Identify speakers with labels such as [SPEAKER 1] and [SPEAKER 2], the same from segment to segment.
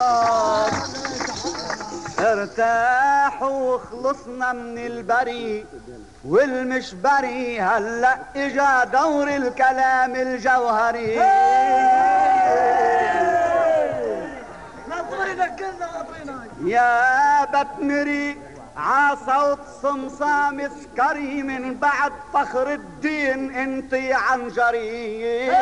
[SPEAKER 1] ارتاح وخلصنا من البري والمش بري، هلا اجا دور الكلام الجوهري. يا بتمري عصوت صمصام سكري من بعد فخر الدين انتي عنجري.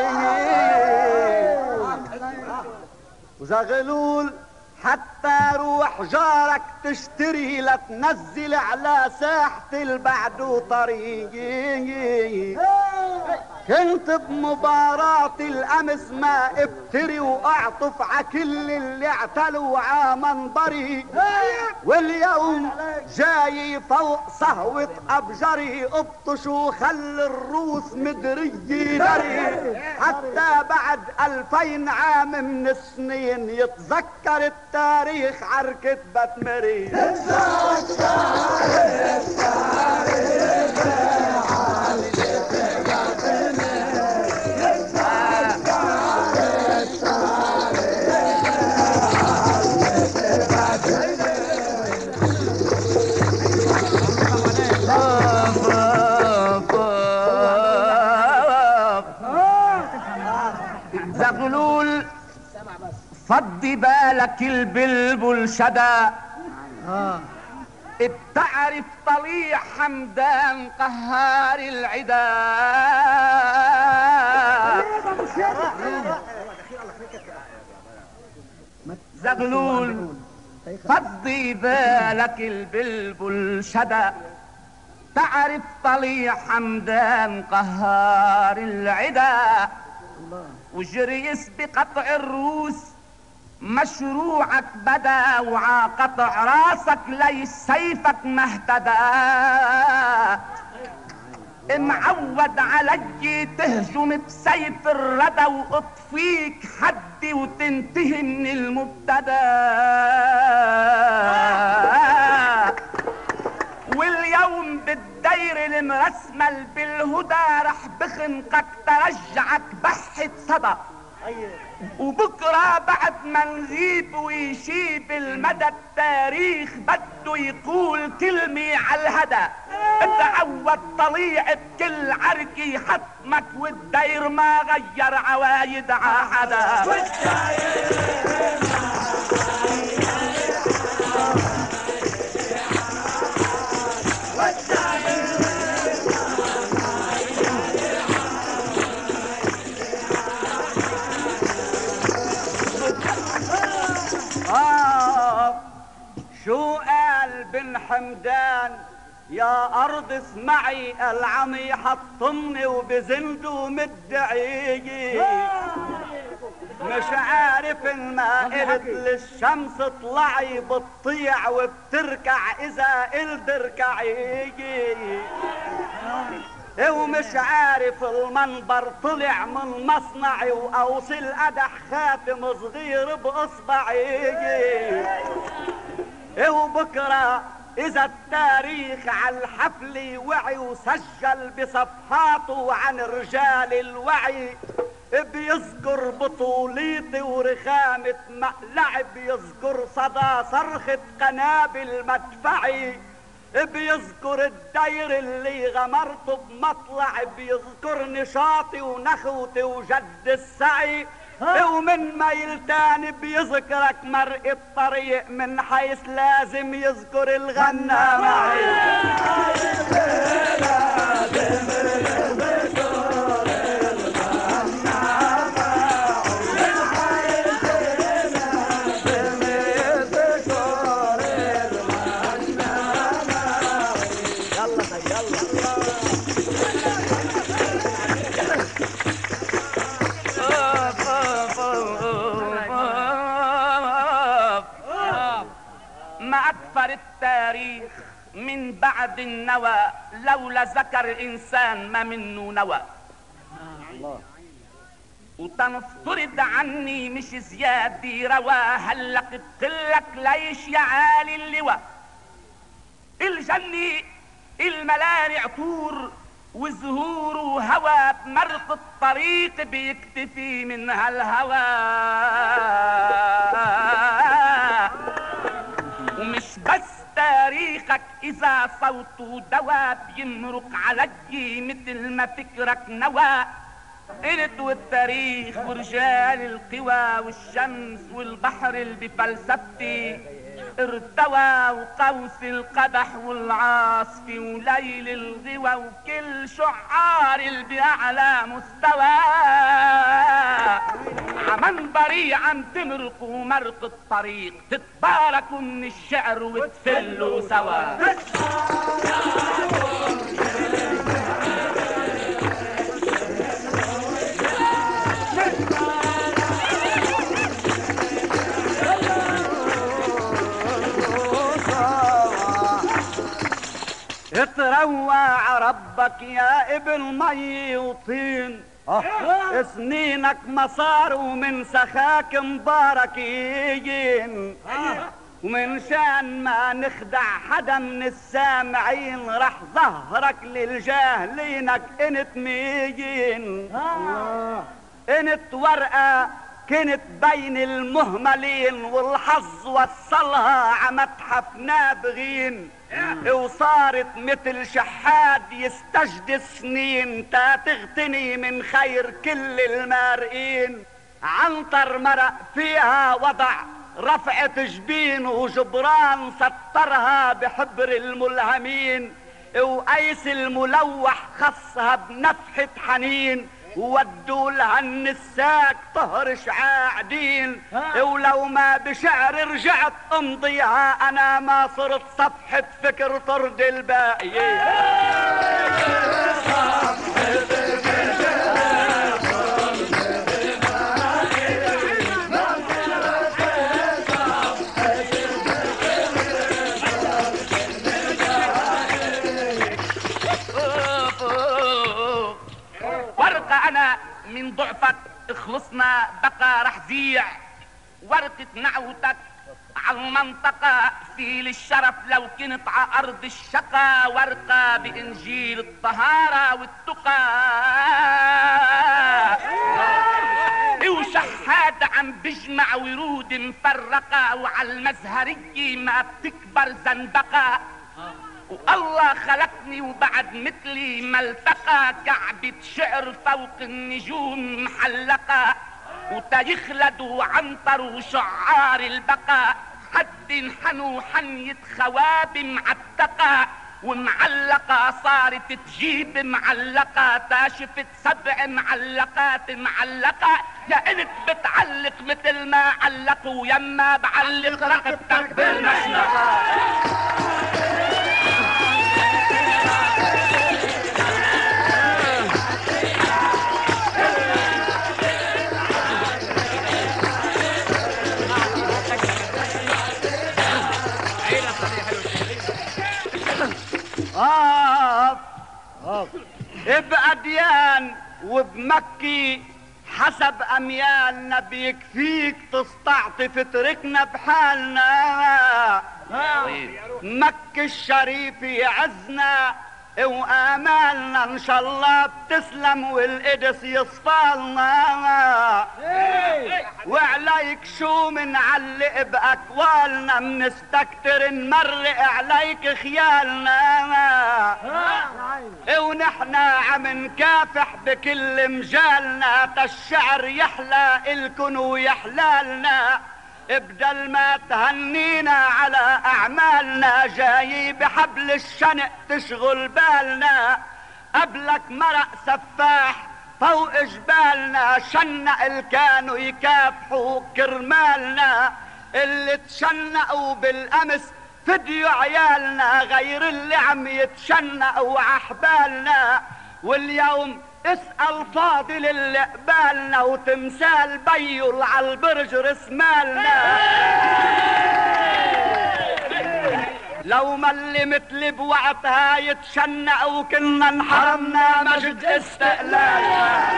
[SPEAKER 1] وزغلول حتى روح جارك تشتري لا تنزل على ساحة البعد طريقي. كنت بمباراة الامس ما ابتري واعطف عكل اللي اعتلوا عمنبري، واليوم جاي فوق صهوة ابجري ابطش وخلي الروس مدري دري. حتى بعد 2000 عام من السنين يتذكر التاريخ عركة بتمري. زغلول فضي بالك البلبل شدا، بتعرف طليع حمدان قهار العدا. زغلول فضي بالك البلبل شدا، تعرف طليع حمدان قهار العدا. وجريس بقطع الروس مشروعك بدا، وعاقطع راسك ليش سيفك ما اهتدى. معود علي تهجم بسيف الردى واطفيك حدي وتنتهي من المبتدى. واليوم بالدير المرسمل بالهدى رح بخنقك ترجعك بحة صدى. وبكرة بعد ما نغيب ويشيب المدى التاريخ بده يقول كلمة على الهدى. تعود طليع بكل عركي حتمك والدير ما غير عوايد عحدا. شو قال بن حمدان يا ارض اسمعي، العمي حطمني وبزنده مدعي. مش عارف ان ما قلت للشمس اطلعي بتطيع وبتركع اذا قلت اركعي. ومش عارف المنبر طلع من مصنعي واوصل قدح خاتم صغير باصبعي. وبكره اذا التاريخ على الحفل وعي وسجل بصفحاته عن رجال الوعي، بيذكر بطوليتي ورخامة مقلعي، بيذكر صدى صرخة قنابل مدفعي، بيذكر الدير اللي غمرته بمطلعي، بيذكر نشاطي ونخوتي وجد السعي. ومن ميل تاني بيذكرك مرء الطريق من حيث لازم يذكر الغنى معي. التاريخ من بعد النوى لولا ذكر الإنسان ما منه نوى. وتنفترض عني مش زيادة روا، هلق بقلك ليش يا عالي اللواء. الجنة الملانع طور وزهور وهوى، بمرق الطريق بيكتفي منها الهوى. صوته دواء بيمرق علي مثل ما فكرك نوى. قلت والتاريخ ورجال القوى والشمس والبحر اللي بفلسفتي ارتوى، وقوس القدح والعاصفي وليل الغوى وكل شعار اللي بأعلى مستوى. عمنبري عم تمرقوا مرق الطريق، تتباركوا من الشعر وتفلوا سوا. اتروى ربك يا ابن مي وطين، سنينك مسار ومن سخاك مباركين، ومن شان ما نخدع حدا من السامعين رح ظهرك للجاهلينك انت ميين. انت ورقة كنت بين المهملين والحظ وصلها عمتحف نابغين، وصارت مثل شحاد يستجد سنين تا تغتني من خير كل المارقين. عنتر مرق فيها وضع رفعة جبين، وجبران سطرها بحبر الملهمين، وقيس الملوح خصها بنفحة حنين، وودوا لها النساك طهرش عاعدين. ولو ما بشعر رجعت امضيها انا ما صرت صفحة فكر طرد الباقيين. انا من ضعفك اخلصنا بقى رح زيع، ورقة نعوتك على المنطقة في للشرف لو كنت على ارض الشقا، ورقة بانجيل الطهارة والتقى. وشحاد عم بجمع ورود مفرقة، وعلى المزهرية ما بتكبر زنبقة. والله خلقني وبعد مثلي ما التقى، كعبة شعر فوق النجوم محلقة، وتيخلدوا عنتر وشعار البقاء، حد انحنوا حنية خواب معتقة، ومعلقة صارت تجيب معلقة، تاشفت 7 معلقات معلقة. يا انت بتعلق مثل ما علقوا، يما بعلق رقبتك بالمشنقة. بأديان وبمكي حسب أميالنا، بيكفيك تستعطف تركنا بحالنا. مكة الشريف يعزنا وآمالنا، إن شاء الله بتسلم والقدس يصفالنا. وعليك شو منعلق بأكوالنا، منستكتر نمرق عليك خيالنا. ونحنا عم نكافح بكل مجالنا، تالشعر يحلى إلكن ويحلالنا. بدل ما تهنينا على أعمالنا، جاي بحبل الشنق تشغل بالنا. قبلك مرق سفاح فوق جبالنا، شنق الكانوا يكافحوا كرمالنا. اللي تشنقوا بالأمس فديوا عيالنا، غير اللي عم يتشنقوا عحبالنا. واليوم اسأل فاضل اللي قبالنا، وتمثال بيو على البرج رسمالنا. لو ما اللي مثل بوقتها يتشنق، وكنا انحرمنا مجد استقلالنا.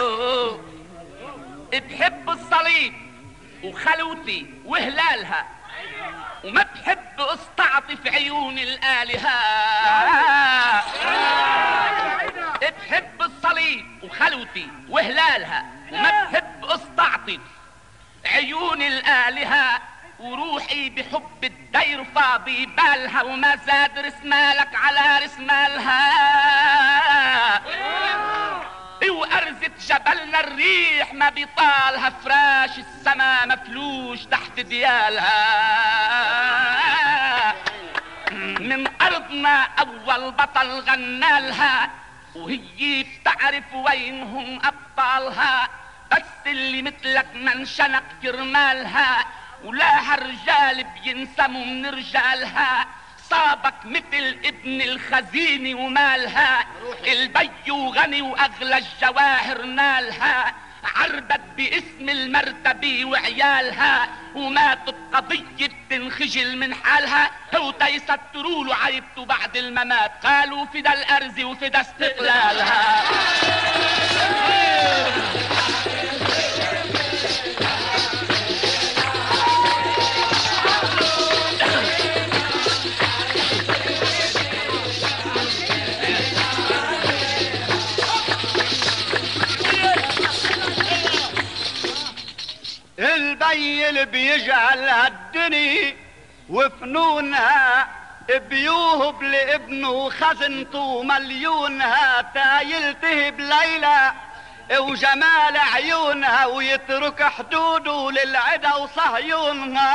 [SPEAKER 1] بحب الصليب وخلوتي وهلالها، وما تحب استعطف عيون الآلهة، تحب الصليب وخلوتي وهلالها، وما تحب استعطف عيون الآلهة، وروحي بحب الدير فاضي بالها، وما زاد رسمالك على رسمالها. وأرزة جبلنا الريح ما بيطالها، فراش السما مفلوش تحت ديالها. من أرضنا أول بطل غنالها، وهي بتعرف وينهم أبطالها، بس اللي مثلك من شنق كرمالها، ولا هالرجال بينسموا من رجالها. صابك مثل ابن الخزينة ومالها، البي وغني واغلى الجواهر نالها، عربت باسم المرتبة وعيالها، وماتت قضية بتنخجل من حالها. هو تيستروا له عيبته بعد الممات، قالوا فدا الارز وفدا استقلالها.
[SPEAKER 2] البي اللي بيجعل هالدني وفنونها، بيوهب لابنه خزنته مليونها، تا يلتهب ليلى وجمال عيونها، ويترك حدوده للعدا وصهيونها.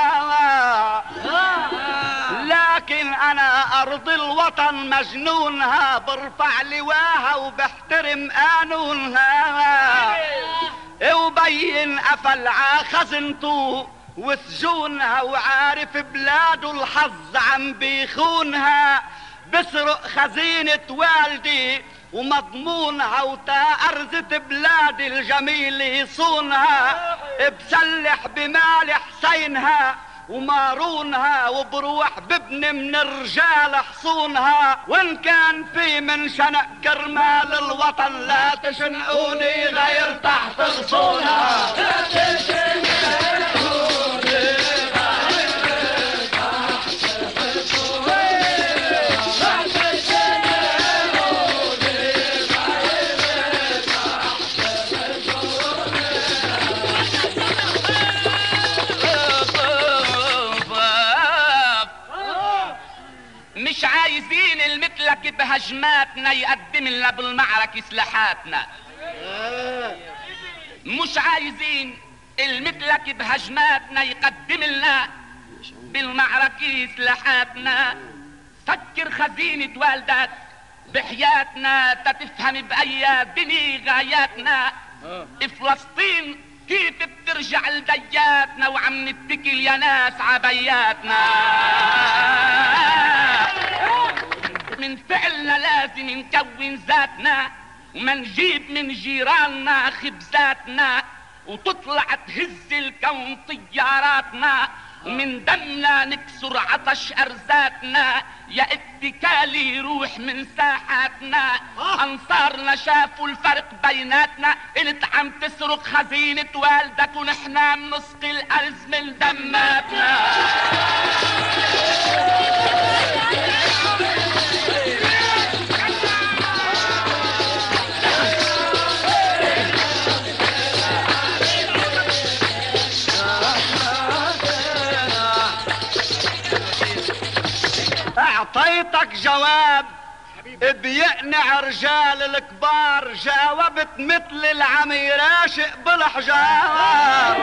[SPEAKER 2] لكن انا ارض الوطن مجنونها، برفع لواها وبحترم قانونها، وبين قفل ع خزنته وسجونها، وعارف بلاده الحظ عم بيخونها، بسرق خزينة والدي ومضمونها، وتا أرزة بلادي الجميل يصونها، بسلح بمال حسينها ومارونها، وبروح بابن من الرجال حصونها. وان كان في من شنق كرمال الوطن، لا تشنقوني غير تحت غصونها.
[SPEAKER 1] مش عايزين المثلك بهجماتنا يقدم لنا بالمعركة سلاحاتنا، مش عايزين المثلك بهجماتنا يقدم لنا بالمعركة سلاحاتنا. سكر خزينة والدك بحياتنا، تتفهم بأي بني غاياتنا. فلسطين كيف بترجع لدياتنا، وعم نتكل يا ناس عبياتنا. من فعلنا لازم نكون ذاتنا، وما نجيب من جيراننا خبزاتنا، وتطلع تهز الكون طياراتنا، ومن دمنا نكسر عطش ارزاتنا. يا اتكالي روح من ساحاتنا، انصارنا شافوا الفرق بيناتنا. انت عم تسرق خزينة والدك، ونحنا منسقي الارز من دماتنا.
[SPEAKER 2] اعطيتك جواب بيقنع رجال الكبار، جاوبت مثل العمي راشق بالحجار.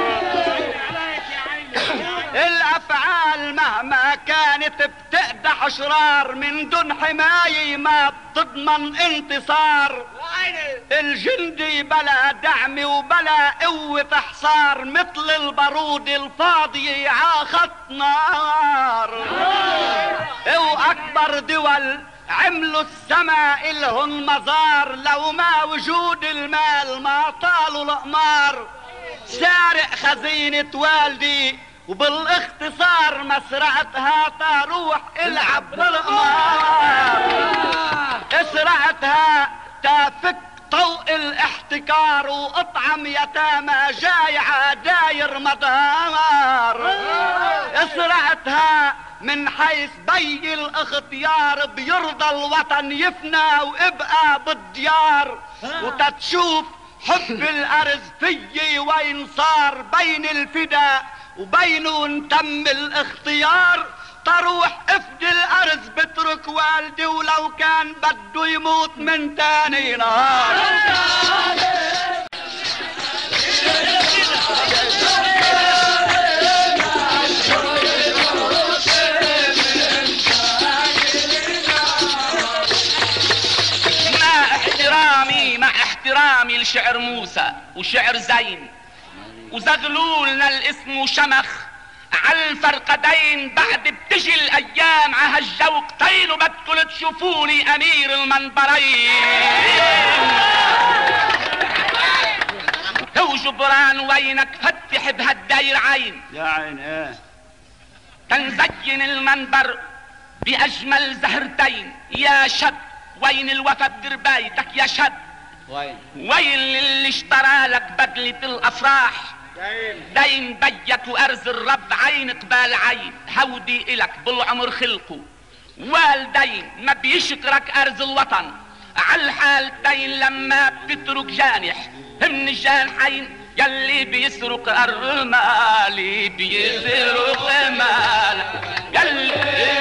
[SPEAKER 2] الافعال مهما كانت بتقدح اشرار، من دون حماية ما بتضمن انتصار. الجندي بلا دعم وبلا قوة حصار، مثل البارود الفاضي عاخط نار. واكبر دول عملوا السماء الهن مزار، لو ما وجود المال ما طالوا الأقمار. سارق خزينة والدي وبالاختصار ما سرقتها، تروح العب بالقمار. سرقتها تافك طوق الاحتلال، احتكار واطعم يتامى جايعة داير مدار. اسرعتها من حيث بي الاختيار بيرضى الوطن يفنى وابقى بالديار. وتتشوف حب الارز فيي وين صار بين الفداء وبينه تم الاختيار. تروح افدي الارز بترك والدي ولو كان بده يموت من تاني نهار.
[SPEAKER 1] مع احترامي لشعر موسى وشعر زين وزغلولنا الاسم وشمخ على الفرقدين. بعد بتجي الايام عهالجوقتين وبدكن تشوفوني امير المنبرين. هو جبران وينك فتح بهالداير عين
[SPEAKER 2] يا عين ايه.
[SPEAKER 1] تنزين المنبر باجمل زهرتين. يا شب وين الوفا بدربايتك يا شب؟ وين اللي اشترى لك بدلة الافراح؟ دين بيك وارز الرب عين قبال عين. هودي الك بالعمر خلقه والدين ما بيشكرك ارز الوطن عالحالتين. لما بتترك جانح من الجانحين يلي بيسرق الرمال بيسرق مال يلي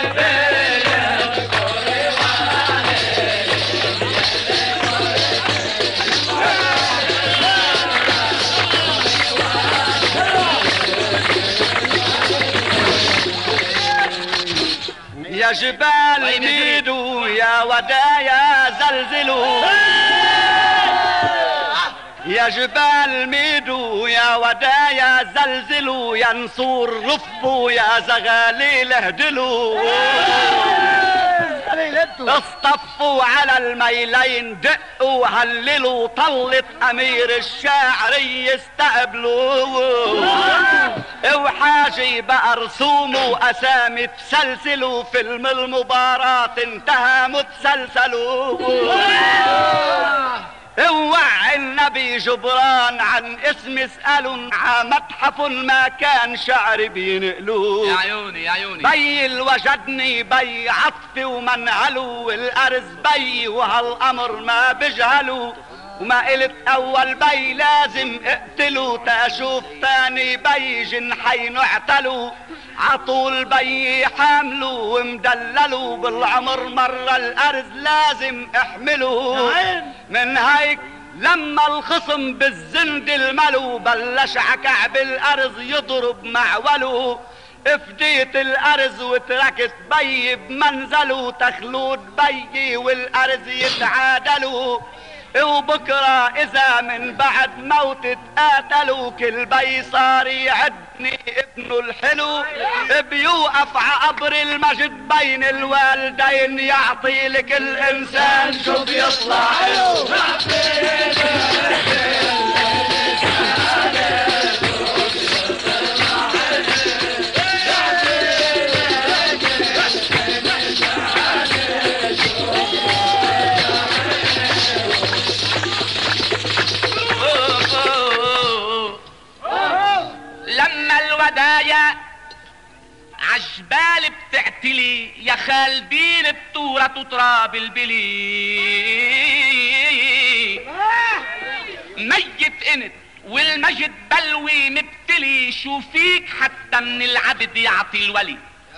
[SPEAKER 2] يا جبال ميدو يا ودايا زلزلوا. يا جبال ميدو يا ودايا زلزلوا. يا نصور رفوا يا زغاليل اهدلوا. اصطفوا على الميلين دقوا هللوا. طلت امير الشاعر يستقبلوا. وحاجي بقى رسوموا اسامي تسلسلوا. فيلم المباراة انتهى متسلسلوا. اوعى النبي جبران عن اسم اسألوا. متحف ما كان شعر بينقلوه.
[SPEAKER 1] يا عيوني يا عيوني
[SPEAKER 2] بي وجدني بي عطفي ومنعلو. والارز بي وهالامر ما بجهلوا. وما قلت اول بي لازم اقتلوا. تاشوف تاني بي جنحين اعتلوا. عطول بي حاملوا ومدللوا. بالعمر مرة الارز لازم احملوا. من هيك لما الخصم بالزند الملو بلش عكعب الارز يضرب معوله. افديت الارز وتركت بي بمنزله. تخلود بي والارز يتعادلوا. وبكرة اذا من بعد موت اتقاتلوا. كل بي صار يعدني ابنه الحلو. بيوقف عقبر المجد بين الوالدين. يعطي لك الانسان شو بيطلع له.
[SPEAKER 1] الودايا عجبال بتعتلي. يا خالدين التورة تراب البلي. ميت انت والمجد بلوي مبتلي. شو فيك حتى من العبد يعطي الولي.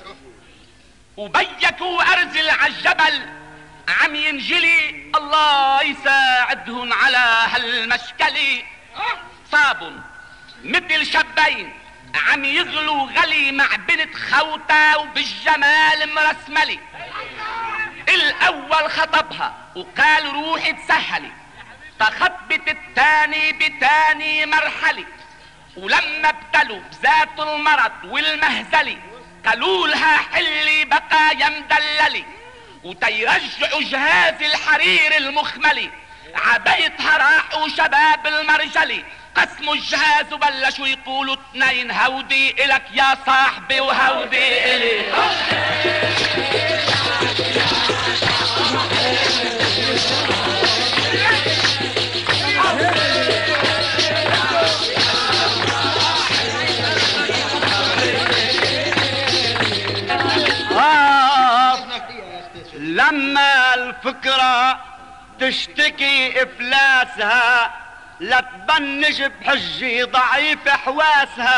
[SPEAKER 1] وبيك وارزل عالجبل عم ينجلي. الله يساعدهن على هالمشكلة. صاب مثل شابين عم يغلوا غلي مع بنت خوته وبالجمال مرسملي. الاول خطبها وقال روحي تسهلي. فخطبت التاني بتاني مرحلة. ولما ابتلوا بذات المرض والمهزلي قالوا لها حلي بقى يا مدللي. وتيرجعوا جهاز الحرير المخملي. عبيتها راحوا شباب المرجلي. قسموا الجهاز وبلشوا يقولوا اتنين. هودي الك يا صاحبي وهودي الي.
[SPEAKER 2] الفكرة تشتكي افلاسها، لا تبنج بحجي ضعيف حواسها.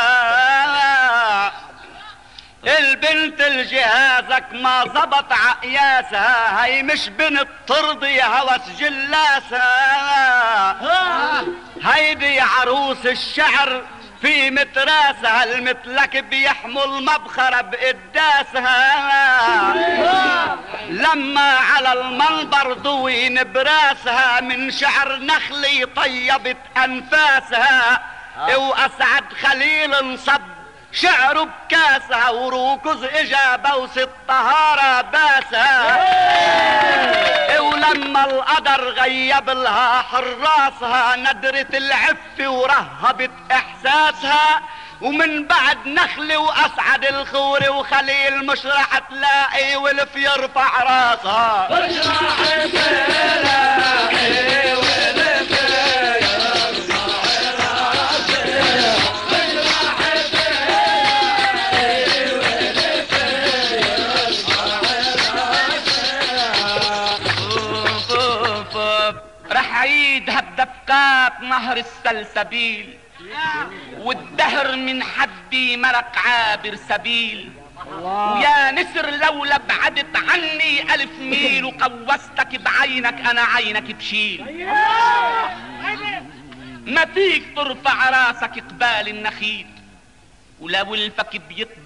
[SPEAKER 2] البنت الجهازك ما زبط عقياسها، هي مش بنت ترضي هوس جلاسها. هيدي عروس الشعر في متراسها، المتلك بيحمل مبخرة بقداسها. لما على المنبر ضوين براسها، من شعر نخلي طيبت انفاسها. واسعد خليل انصب شعره بكاسها، وركز اجا بوس الطهارة باسها. ولما القدر غيب لها حراسها، ندرت العف ورهبت احساسها. ومن بعد نخل واسعد الخور وخليل مش راح تلاقي ولف يرفع راسها. مش راح تلاقي ولف دفقات نهر السلسبيل، والدهر من حدي مرق عابر سبيل. ويا نسر لولا بعدت عني 1000 ميل، وقوستك بعينك انا عينك بشيل. ما فيك ترفع راسك قبال النخيل، ولو الفك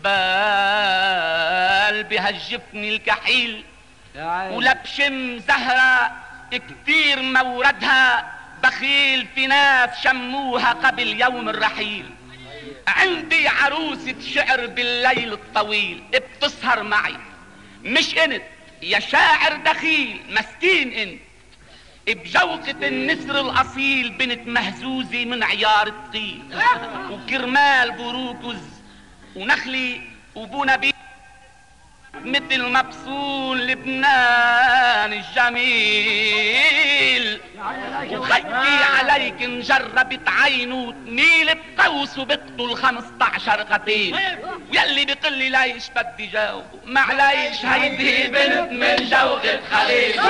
[SPEAKER 2] بيقبال بهالجفن الكحيل. ولا بشم زهرة كتير موردها، بخيل في ناس شموها قبل يوم الرحيل. عندي عروسة شعر بالليل الطويل، بتسهر معي مش انت يا شاعر دخيل مسكين انت. بجوقة النسر الاصيل بنت مهزوزة من عيار الطيل، وكرمال بروكز ونخلي وبونبي مثل مبسول لبنان الجميل. وخيي عليك نجربت عينه تميل بقوس وبقتل 15 قتيل. يلي بيقلي ليش بدي جاوب، معليش هيدي بنت من جوقة خليل.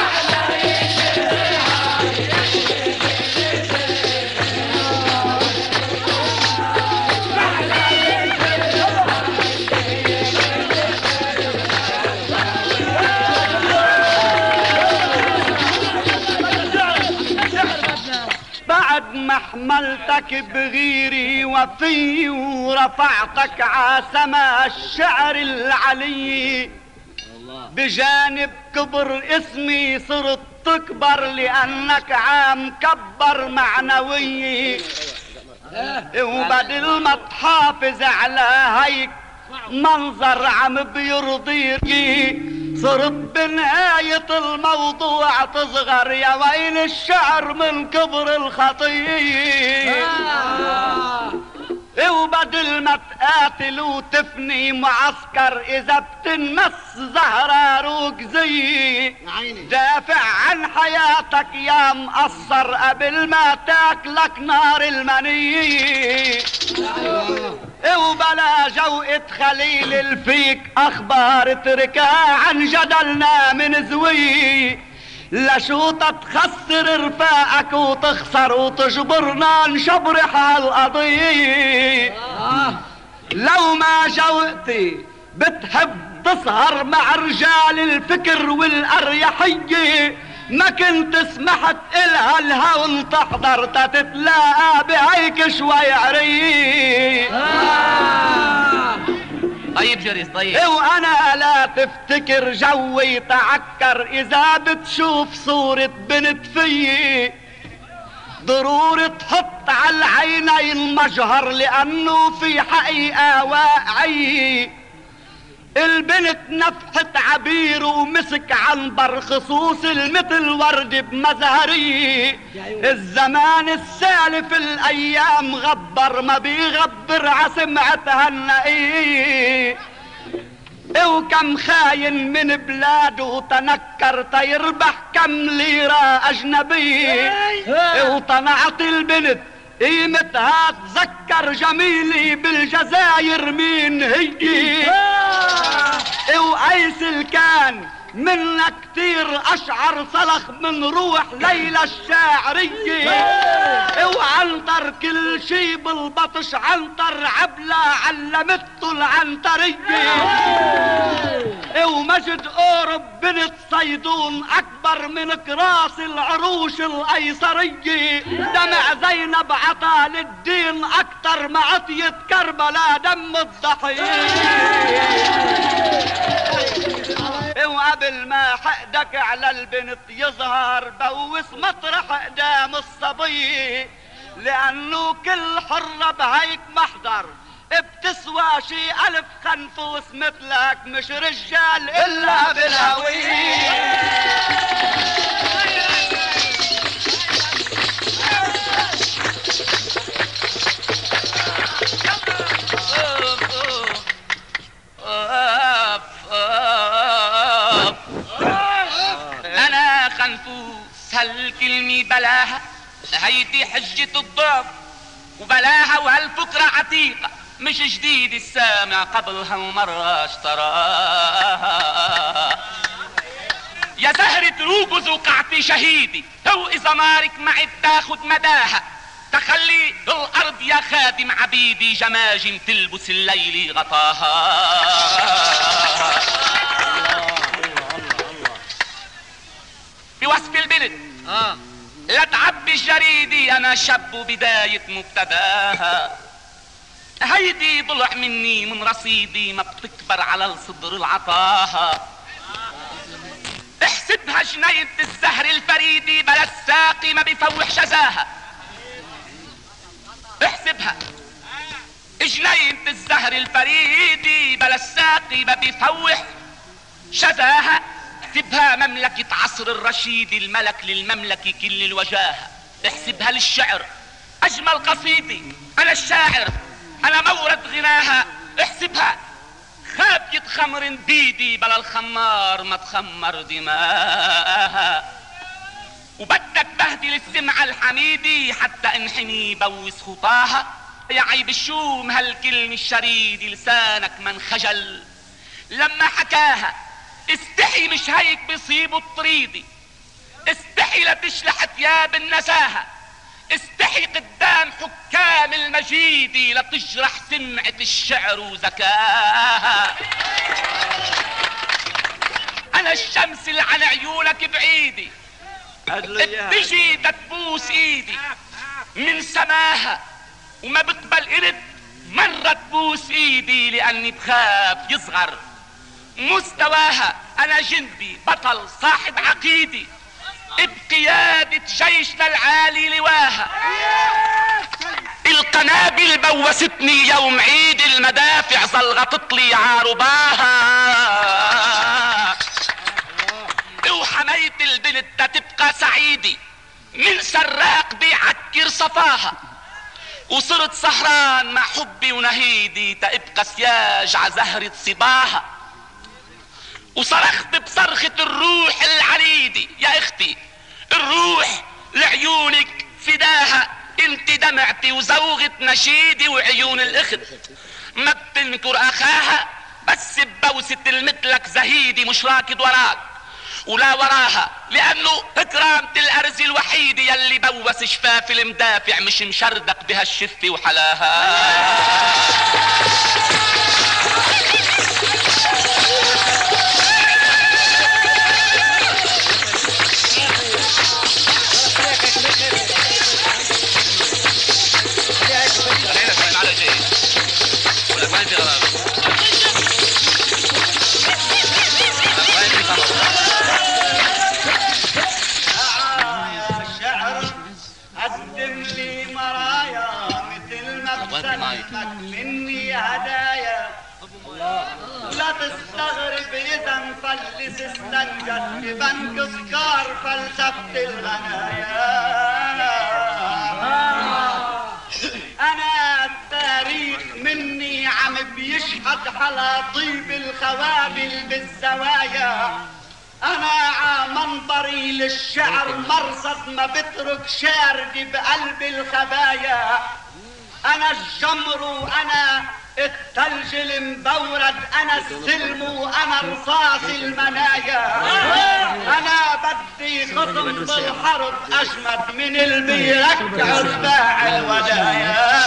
[SPEAKER 2] بعد ما حملتك بغيري وفي ورفعتك عاسما الشعر العلي، بجانب كبر اسمي صرت تكبر لأنك عام كبر معنوي. وبدل ما تحافظ على هيك منظر عم بيرضيكي، صرت بنهاية الموضوع تصغر. يا ويل الشعر من كبر الخطية. وبدل ما تقاتل وتفني معسكر، اذا بتنمس زهراروك زي دافع عن حياتك يا مقصر قبل ما تاكلك نار المنية. وبلا جوقة خليل الفيك اخبار تركها عن جدلنا من زوي. لشو تخسر رفاقك وتخسر وتجبرنا نشبرح هالقضية. لو ما جوقتي بتحب تسهر مع رجال الفكر والأريحية، ما كنت سمحت إلها الهون تحضر تتلاقى بهيك شوي عري.
[SPEAKER 1] طيب جريس طيب.
[SPEAKER 2] وانا لا تفتكر جوي تعكر اذا بتشوف صورة بنت فيي. ضروري تحط على العينين مجهر لانه في حقيقة واقعي. البنت نفحت عبير ومسك عنبر خصوص المثل ورد بمزهري. الزمان السالف الايام غبر ما بيغبر عسمعتها النقي. وكم خاين من بلاده تنكر تيربح كم ليرة اجنبي. وطلعت البنت قيمتها تذكر جميلي بالجزاير مين هي. وقيس الكان منا كتير اشعر صلخ من روح ليلى الشاعرية. وعنتر كل شي بالبطش عنتر عبلة علمته العنترية. ومجد أورب بنت صيدون أكبر من كراس العروش الأيسرية. دمع زينب عطا للدين أكتر ما عطية كربلاء دم الضحية. وقبل ما حقدك على البنت يظهر بوس مطرح قدام الصبي، لأنه كل حرة بهيك محضر بتسوى شي 1000 خنفوس مثلك، مش رجال إلا بالهوية. أنا خنفوس هالكلمة بلاها، هيدي حجة الضعف وبلاها، وهالفكرة عتيقة مش جديد السامع قبلها ومرة اشتراها. يا زهرة روجز وقعتي شهيدي، هو إذا مارك معي بتاخد مداها. تخلي الأرض يا خادم عبيدي، جماجم تلبس الليل غطاها. بوصف البلد لا تعبي الجريدي، أنا شاب بداية مبتداها. هيدي ضلع مني من رصيدي، ما بتكبر على الصدر العطاها. احسبها جنية الزهر الفريدي، بلا الساقي ما بيفوح شزاها. احسبها جنية الزهر الفريدي، بلا الساقي ما بيفوح شزاها. احسبها مملكة عصر الرشيد، الملك للمملكة كل الوجاهة. احسبها للشعر أجمل قصيدي، أنا الشاعر أنا مورد غناها. احسبها خابية خمر بيدي، بلا الخمار ما تخمر دماها. وبدك بهدل السمعة الحميدي، حتى انحني بوس خطاها. يا عيب الشوم هالكلمة الشريدي، لسانك من خجل لما حكاها. استحي مش هيك بيصيبوا الطريدي، استحي لتشلح ثياب النزاهة. استحي قدام حكام المجيدي، لتجرح سمعة الشعر وذكاها. انا الشمس اللي عن عيونك بعيدي، بتجي تبوس ايدي من سماها، وما بقبل قرد مرة تبوس ايدي، لاني بخاف يصغر مستواها. انا جندي بطل صاحب عقيدي، بقيادة جيشنا العالي لواها. القنابل بوستني يوم عيد، المدافع زلغطت لي عارباها. وحميت البنت تبقى سعيدي، من سراق بيعكر صفاها. وصرت سهران مع حبي ونهيدي، تبقى سياج عزهرة صباها. وصرخت بصرخة الروح العريدي، يا اختي الروح لعيونك فداها. انت دمعتي وزوغت نشيدي، وعيون الاخت ما بتنكر اخاها. بس ببوسة المثلك زهيدي، مش راكد وراك ولا وراها، لانه كرامة الارز الوحيدة يلي بوس شفاف المدافع، مش مشردق بهالشفة وحلاها.
[SPEAKER 1] مني هدايا لا تستغرب اذا مفلس استنجد ببنك سكار فلسفة الغنايا. انا التاريخ مني عم بيشحت على طيب الخوابل بالزوايا. انا منبري للشعر مرصد ما بترك شارد بقلب الخبايا. انا الجمر وانا
[SPEAKER 2] الثلج المبورد، انا السلم وانا رصاص المنايا. انا بدي خصم بالحرب اجمد من اللي بيركعوا سباع الودايا.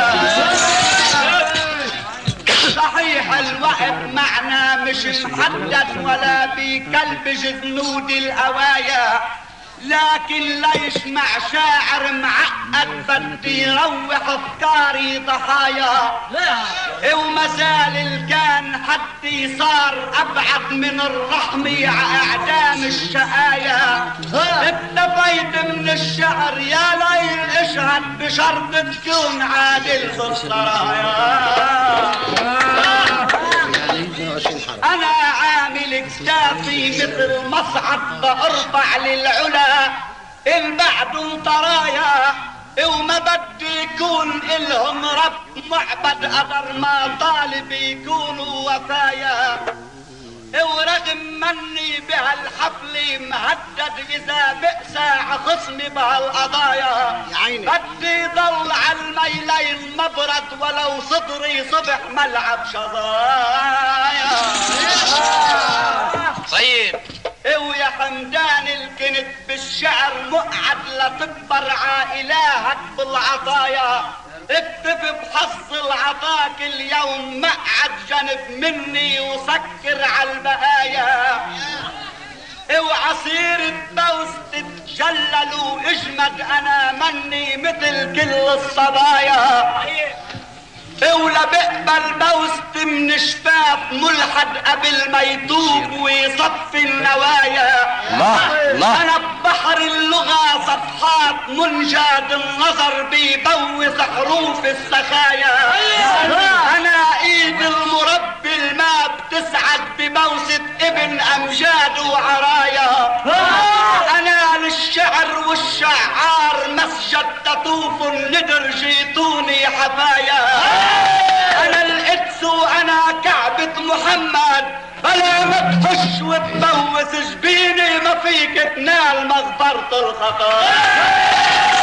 [SPEAKER 2] صحيح الوقت معنا مش محدد ولا بيكلبش جنود الاوايا، لكن ليش مع شاعر معقد بدي يروح افكاري ضحايا. وما زال الكان حدي صار ابعد من الرحمة اعدام الشقايا. اكتفيت من الشعر يا ليل اشهد بشرط تكون عادل في السرايا. انا عامل كتافي مثل مصعد بارفع للعلا البعد طرايا، وما بدي يكون الهم رب معبد قدر ما طالب يكونوا وفايا. ورغم مني بهالحفل مهدد اذا بأسى خصمي بهالقضايا، بدي ضل على الميلين مبرد ولو صدري صبح ملعب شظايا.
[SPEAKER 1] طيب
[SPEAKER 2] ويا حمدان الكنت بالشعر مقعد لتكبر عائلاتك بالعطايا. اكتفي بحظ العطاك اليوم مقعد جنب مني وسكر على البهايا. وعصير الدوس تتجلل واجمد انا مني مثل كل الصبايا. ولا بقبل بوست من شفاف ملحد قبل ما يتوب ويصفي النوايا.
[SPEAKER 1] الله
[SPEAKER 2] انا ببحر اللغة صفحات منجاد النظر بيبوس حروف السخايا. انا ايد المربي الماء بتسعد ببوسة ابن امجاد وعرايا. انا للشعر والشعار مسجد تطوف الندر جيتوني حفايا. انا القدس وانا كعبة محمد بلا ما تخش وتبوس جبيني ما فيك تنال مغفرة الخطايا.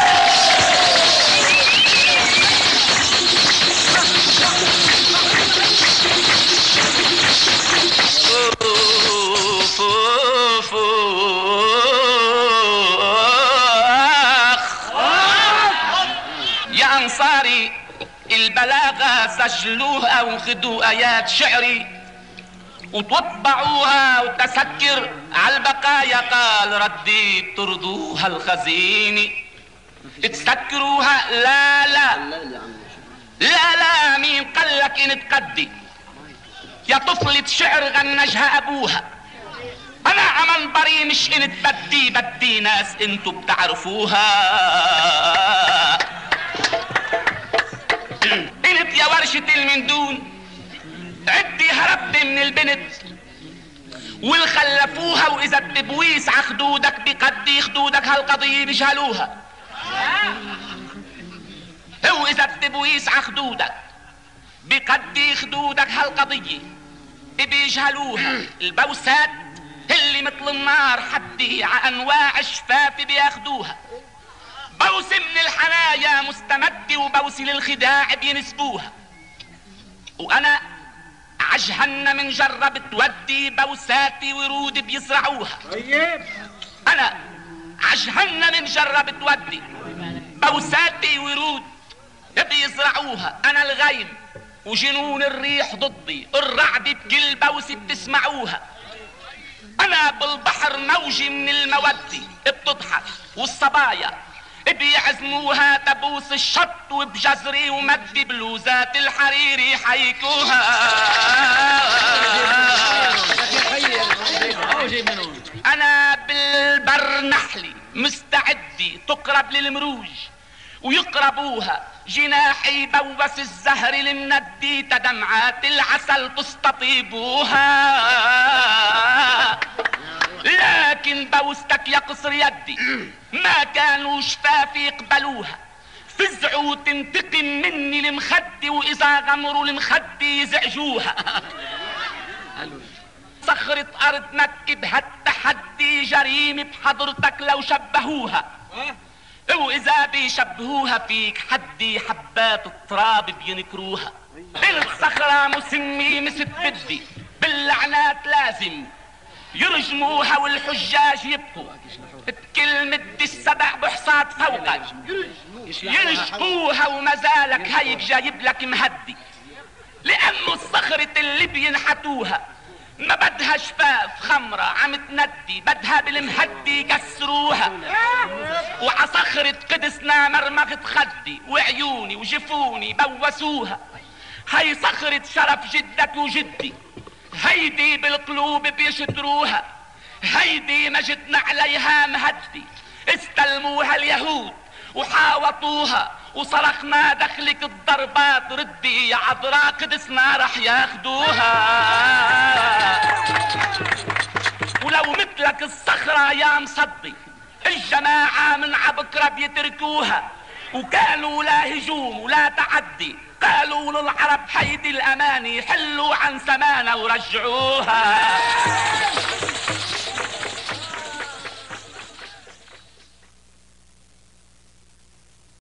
[SPEAKER 1] يا انصاري البلاغة سجلوها وخدوا ايات شعري وتطبعوها وتسكر على البقايا. قال ردي بترضوها الخزيني تسكروها. لا لا لا لا مين قالك ان تقدي يا طفلة شعر غنجها ابوها. انا عمنبري مش ان بدي ناس انتو بتعرفوها. بنت يا ورشة المندون عدي هرب من البنت والخلفوها، واذا بتبويس عخدودك بقدي خدودك هالقضية بيشهلوها. واذا بتبويس عخدودك بقدي خدودك هالقضية بيشهلوها. البوسات اللي مثل النار حدي ع انواع شفاف بياخدوها. بوس من الحنايا مستمد وبوس للخداع بينسبوها. وانا عجهنم جربت ودي بوساتي ورود بيزرعوها. انا عجهنم جربت ودي بوساتي ورود بيزرعوها. انا الغيم وجنون الريح ضدي الرعد بكل بوس بتسمعوها. انا بالبحر موجي من المودي بتضحك والصبايا بيعزموها تبوس الشط وبجزري ومدي بلوزات الحريري حيكوها. انا بالبر نحلي مستعدي تقرب للمروج ويقربوها. جناحي بوس الزهر المندي تدمعات العسل تستطيبوها. لكن بوستك يا قصر يدي ما كانوا شفافي يقبلوها. فزعوا تنتقم مني المخدي واذا غمروا المخدي يزعجوها. صخرة ارض مكي بهالتحدي جريمة بحضرتك لو شبهوها. واذا بيشبهوها فيك حدي حبات التراب بينكروها. الصخرة مسمي مست بدي باللعنات لازم يرجموها والحجاج يبكوا بكل مد السبع بحصاد فوقك ينشقوها ومازالك هيك جايب لك مهدي. لانه الصخرة اللي بينحتوها ما بدها شفاف خمرة عم تندي، بدها بالمهدي يكسروها. وعصخرة قدسنا مرمغت خدي وعيوني وجفوني بوسوها. هي صخرة شرف جدك وجدي، هيدي بالقلوب بيشتروها، هيدي مجدنا عليها مهدي. استلموها اليهود وحاوطوها وصرخنا دخلك الضربات ردي يا عذراء قدسنا رح ياخدوها. ولو مثلك الصخرة يا مصدي الجماعة من عبكرة بيتركوها. وكانوا لا هجوم ولا تعدي، قالوا للعرب هيدي الأماني حلوا عن سمانة ورجعوها.